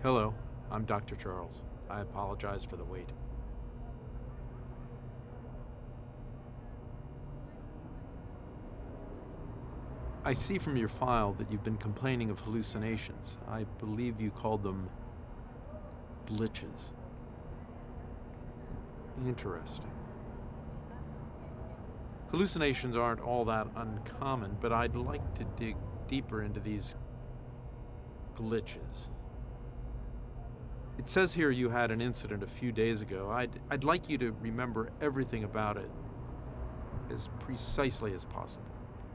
Hello, I'm Dr. Charles. I apologize for the wait. I see from your file that you've been complaining of hallucinations. I believe you called them glitches. Interesting. Hallucinations aren't all that uncommon, but I'd like to dig deeper into these glitches. It says here you had an incident a few days ago. I'd like you to remember everything about it as precisely as possible.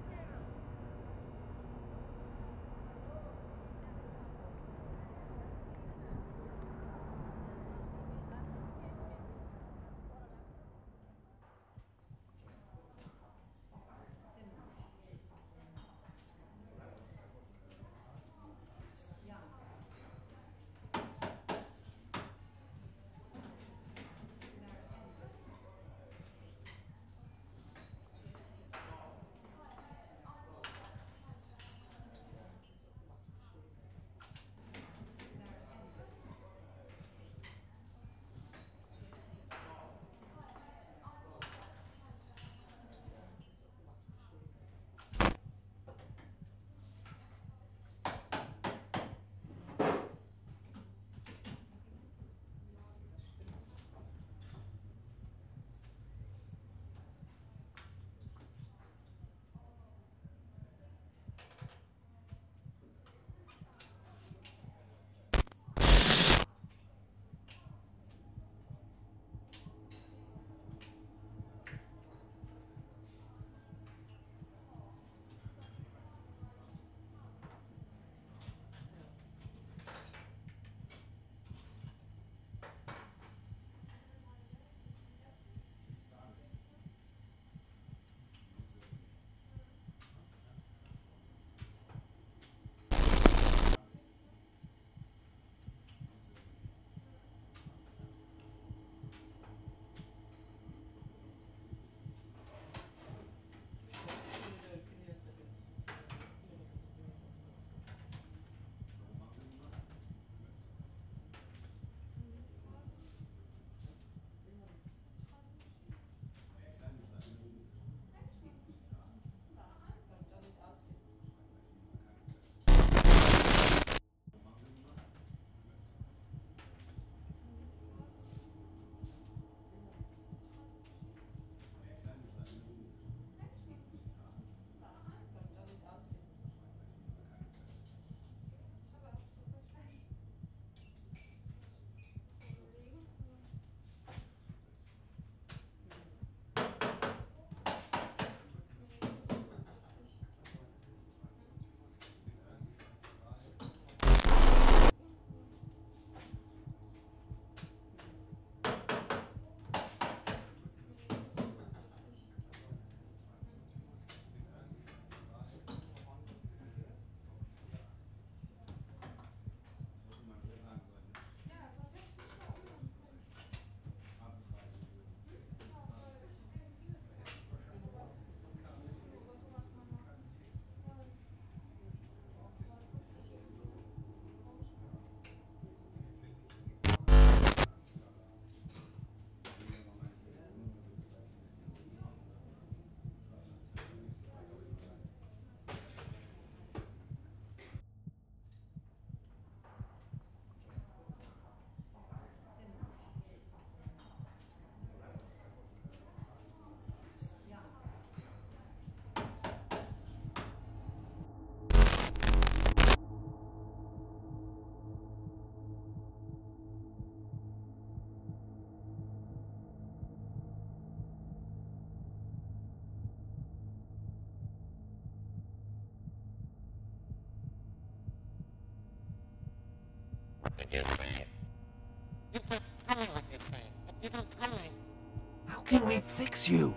How can we fix you?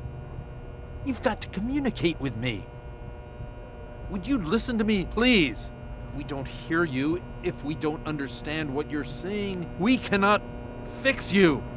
You've got to communicate with me. Would you listen to me, please? If we don't hear you, if we don't understand what you're saying, we cannot fix you.